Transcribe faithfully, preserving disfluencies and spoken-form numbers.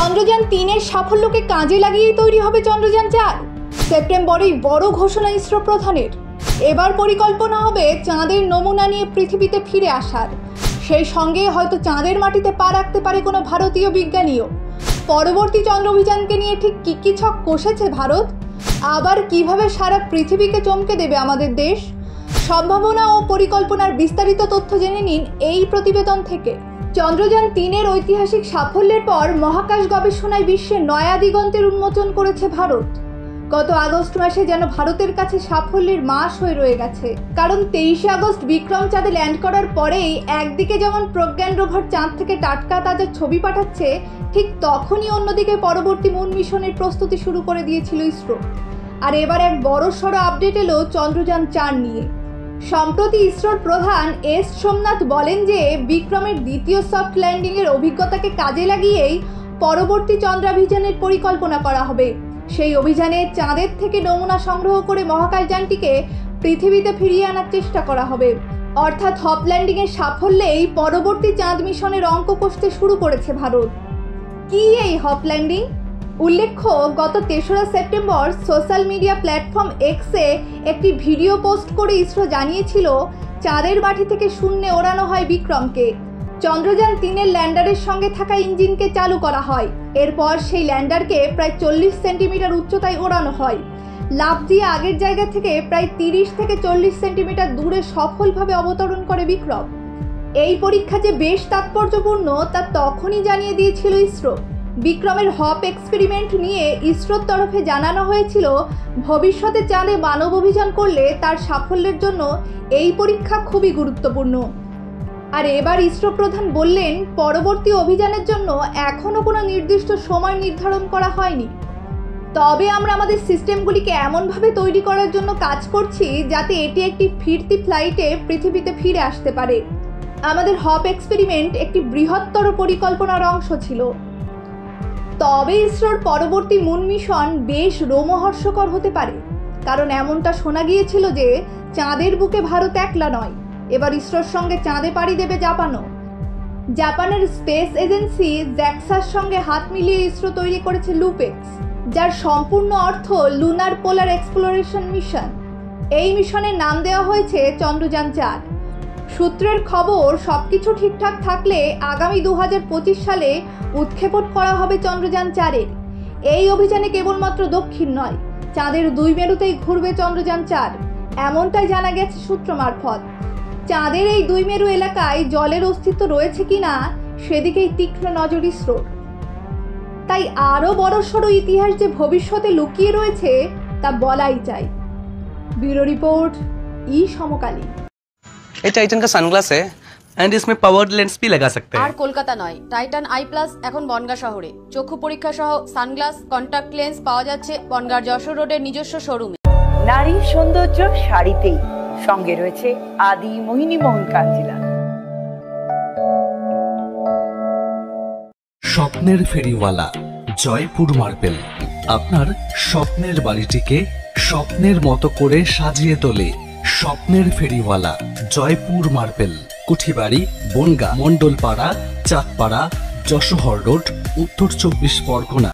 চন্দ্রযান তিনের সাফল্যকে কাজে লাগিয়েই তৈরি হবে চন্দ্রযান চার। সেপ্টেম্বরেই বড় ঘোষণা ইসরো প্রধানের। এবার পরিকল্পনা হবে চাঁদের নমুনা নিয়ে পৃথিবীতে ফিরে আসার। সেই সঙ্গে হয়তো চাঁদের মাটিতে পা রাখতে পারে কোনো ভারতীয় বিজ্ঞানীও। পরবর্তী চন্দ্র অভিযানকে নিয়ে ঠিক কী কী ছক কষেছে ভারত, আবার কিভাবে সারা পৃথিবীকে চমকে দেবে আমাদের দেশ, সম্ভাবনা ও পরিকল্পনার বিস্তারিত তথ্য জেনে নিন এই প্রতিবেদন থেকে। চন্দ্রযান তিনের ঐতিহাসিক সাফল্যের পর মহাকাশ গবেষণায় বিশ্বে নয়া দিগন্তের উন্মোচন করেছে ভারত। গত আগস্ট মাসে যেন ভারতের কাছে সাফল্যের মাস হয়ে রয়ে গেছে। কারণ তেইশে আগস্ট বিক্রম চাঁদে ল্যান্ড করার পরেই একদিকে যেমন প্রজ্ঞান রোভার চাঁদ থেকে টাটকা তাজা ছবি পাঠাচ্ছে, ঠিক তখনই অন্যদিকে পরবর্তী মুন মিশনের প্রস্তুতি শুরু করে দিয়েছিল ইসরো। আর এবার এক বড় সড়ো আপডেট এলো চন্দ্রযান চার নিয়ে। সম্প্রতি ইসরোর প্রধান এস সোমনাথ বলেন যে বিক্রমের দ্বিতীয় সফট ল্যান্ডিংয়ের অভিজ্ঞতাকে কাজে লাগিয়েই পরবর্তী চন্দ্রাভিযানের পরিকল্পনা করা হবে। সেই অভিযানে চাঁদের থেকে নমুনা সংগ্রহ করে মহাকাশযানটিকে পৃথিবীতে ফিরিয়ে আনার চেষ্টা করা হবে। অর্থাৎ হপ ল্যান্ডিংয়ের সাফল্যেই পরবর্তী চাঁদ মিশনের অঙ্ক কষতে শুরু করেছে ভারত। কি এই হপ ল্যান্ডিং? উল্লেখ্য, গত তেসরা সেপ্টেম্বর সোশ্যাল মিডিয়া প্ল্যাটফর্ম এক্সে একটি ভিডিও পোস্ট করে ইসরো জানিয়েছিল চাঁদের মাটি থেকে শূন্যে ওড়ানো হয় বিক্রমকে। চন্দ্রযান তিনের ল্যান্ডারের সঙ্গে থাকা ইঞ্জিনকে চালু করা হয়। এরপর সেই ল্যান্ডারকে প্রায় চল্লিশ সেন্টিমিটার উচ্চতায় ওড়ানো হয়। লাফ দিয়ে আগের জায়গা থেকে প্রায় তিরিশ থেকে চল্লিশ সেন্টিমিটার দূরে সফলভাবে অবতরণ করে বিক্রম। এই পরীক্ষা যে বেশ তাৎপর্যপূর্ণ তা তখনই জানিয়ে দিয়েছিল ইসরো। বিক্রমের হপ এক্সপেরিমেন্ট নিয়ে ইসরোর তরফে জানানো হয়েছিল ভবিষ্যতে চাঁদে মানব অভিযান করলে তার সাফল্যের জন্য এই পরীক্ষা খুবই গুরুত্বপূর্ণ। আর এবার ইসরো প্রধান বললেন, পরবর্তী অভিযানের জন্য এখনও কোনো নির্দিষ্ট সময় নির্ধারণ করা হয়নি, তবে আমরা আমাদের সিস্টেমগুলিকে এমনভাবে তৈরি করার জন্য কাজ করছি যাতে এটি একটি ফিরতি ফ্লাইটে পৃথিবীতে ফিরে আসতে পারে। আমাদের হপ এক্সপেরিমেন্ট একটি বৃহত্তর পরিকল্পনার অংশ ছিল। তবে ইসরোর পরবর্তী মুন মিশন বেশ রোমহর্ষকর হতে পারে, কারণ এমনটা শোনা গিয়েছিল যে চাঁদের বুকে ভারত একলা নয়, এবার ইসরোর সঙ্গে চাঁদে পাড়ি দেবে জাপানও। জাপানের স্পেস এজেন্সি জ্যাক্সার সঙ্গে হাত মিলিয়ে ইসরো তৈরি করেছে লুপেক্স, যার সম্পূর্ণ অর্থ লুনার পোলার এক্সপ্লোরেশন মিশন। এই মিশনের নাম দেওয়া হয়েছে চন্দ্রযান চার। সূত্রের খবর, সবকিছু ঠিকঠাক থাকলে আগামী দু হাজার পঁচিশ সালে উৎক্ষেপণ করা হবে চন্দ্রযান চারের। এই অভিযানে কেবলমাত্র দক্ষিণ নয়, চাঁদের দুই মেরুতেই ঘুরবে চন্দ্রযান চার, এমনটাই জানা গেছে সূত্র মারফত। চাঁদের এই দুই মেরু এলাকায় জলের অস্তিত্ব রয়েছে কিনা সেদিকেই তীক্ষ্ণ নজর ইসরোর। তাই আরও বড়সড় ইতিহাস যে ভবিষ্যতে লুকিয়ে রয়েছে তা বলাই যায়। ব্যুরো রিপোর্ট, ই সমকালীন। ये टाइटन का सनग्लास है एंड इसमें पावर्ड लेंस भी लगा सकते हैं। আর কলকাতা নয়, টাইটান আই প্লাস এখন বনগাঁ শহরে। চক্ষু পরীক্ষা সহ সানগ্লাস, কন্টাক্ট লেন্স পাওয়া যাচ্ছে বনগাঁর যশোর রোডের নিজস্ব শোরুমে। নারীর সৌন্দর্য শাড়িতেই, সঙ্গে রয়েছে আদি মোহিনী মোহন কাঞ্জিলা। স্বপ্নের ফেরিওয়ালা জয়পুর মার্বেল আপনার স্বপ্নের বাড়িটিকে স্বপ্নের মতো করে সাজিয়ে তোলে। স্বপ্নের ফেরিওয়ালা জয়পুর মার্বেল, কুঠিবাড়ি, বনগাঁ, মন্ডলপাড়া, চাঁদপাড়া, যশোহর রোড, উত্তর চব্বিশ পরগনা।